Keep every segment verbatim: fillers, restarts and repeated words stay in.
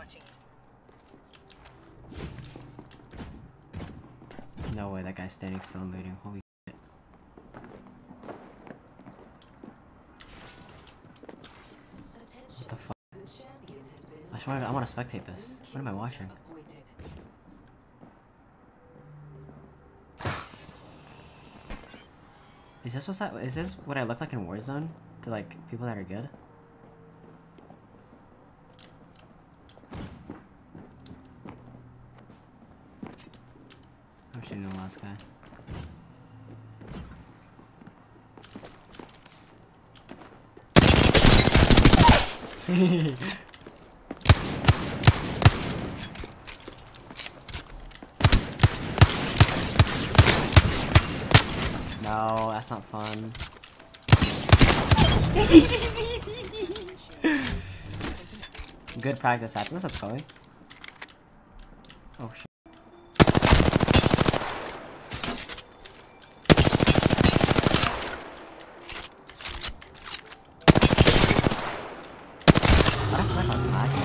No way, that guy's standing still and looting. Holy shit. What the fuck? I just wanna, I wanna spectate this. What am I watching? Is this what's that? Is this what I look like in Warzone? To like people that are good? I'm shooting the last guy. No, that's not fun. Good practice. What's up, Chloe? Oh shit. What a flip on that.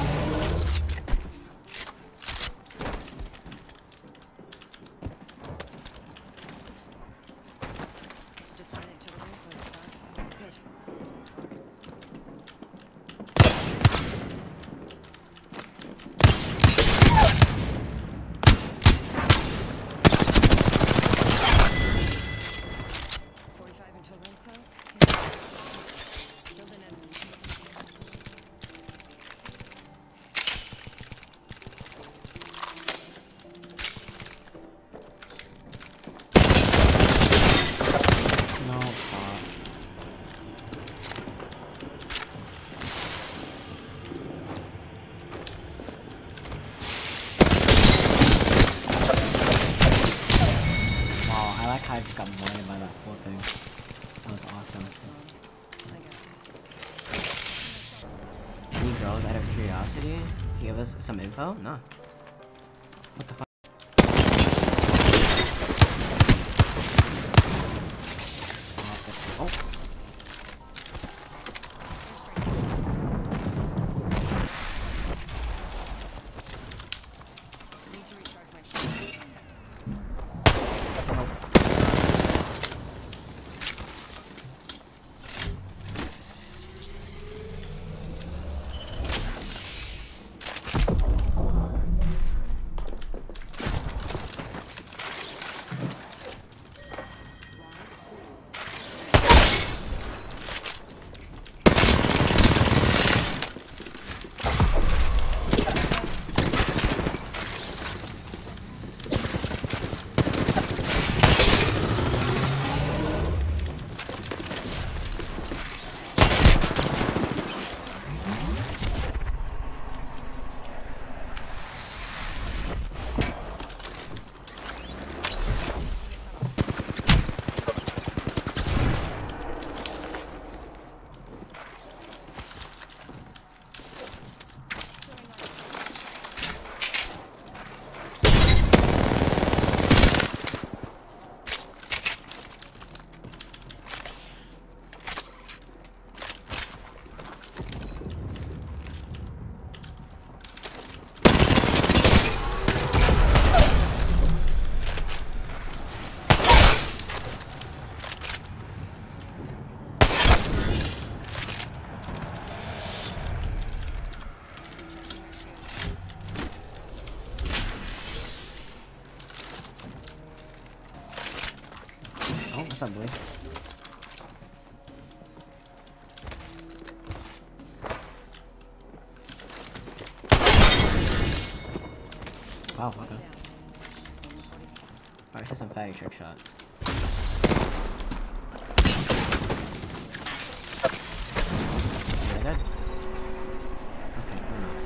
I just got blinded by that whole thing. That was awesome. Any girls out of curiosity give us some info? No. What the fuck? Oh. Oh, what's up, boy? Wow, okay. Alright, this is some fatty trick shot. Am I dead? Okay, fair enough.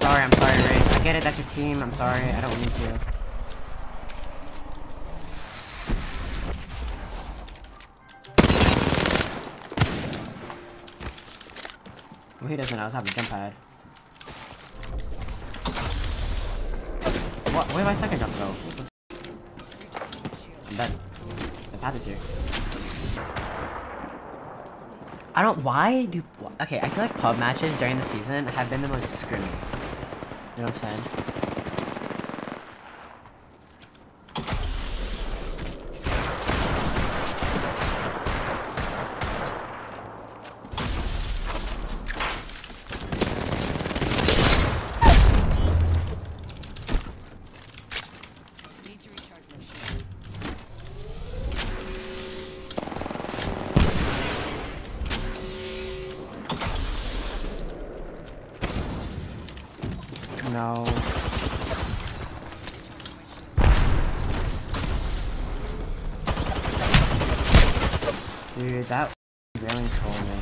sorry, I'm sorry, Ray. I get it, that's your team. I'm sorry, I don't mean to. Well, he doesn't know. I was having a jump pad. What? Where did my second jump go? I'm dead. The path is here. I don't. Why do? Okay, I feel like pub matches during the season have been the most scrimmy. You know what I'm saying? No. Dude, that really told me.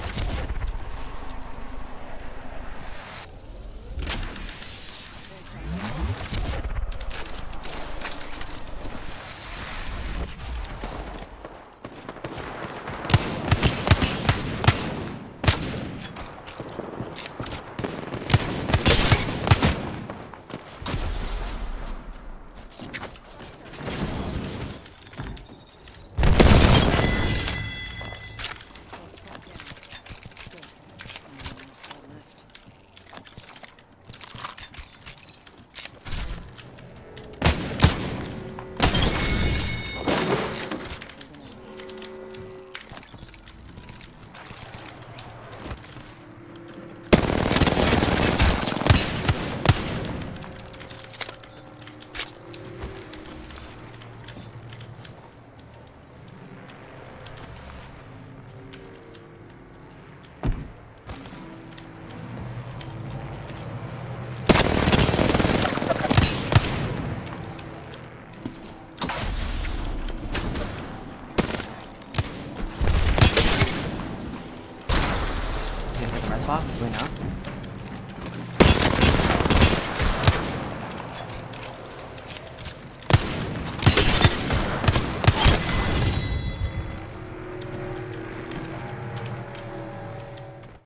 Spot? Do we know?